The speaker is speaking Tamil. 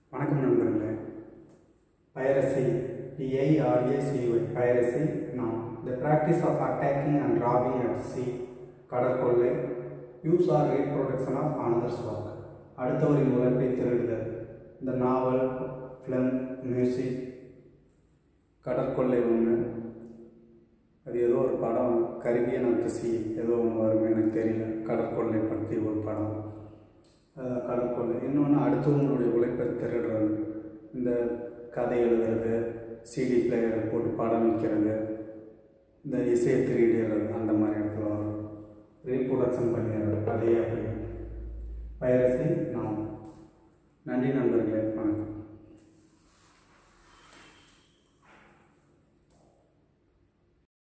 வணக்கம் நண்பர்களே. பைரசி, PIRACY, பைரசி நாம் the practice of attacking and robbing at sea, கடற்கொள்ளை, use or reproduction of another's work, அடுத்தவரின் உழைப்பை திருடுதல். இந்த நாவல், ஃபிலிம், மியூசிக், கடற்கொள்ளை ஒன்று, அது ஏதோ ஒரு படம், கரிபியன் ஆஃப் தி சீ ஏதோ ஒன்று வருமே, எனக்கு தெரியல. கடற்கொள்ளை பற்றி ஒரு படம், கடற்கொள்ளை. இன்னொன்று அடுத்தவங்களுடைய உழைப்பை திருடுறது, இந்த கதை எழுதுறது, CD பிளேயரை போட்டு படம் வைக்கிறது, இந்த இசையை திருடுறது, அந்த மாதிரி இடத்துல வரும். ரீப்ரொடக்ஷன் பண்ணிடுறது, அதே அப்படி பைரசி நாம். நன்றி நண்பர்களே, வணக்கம்.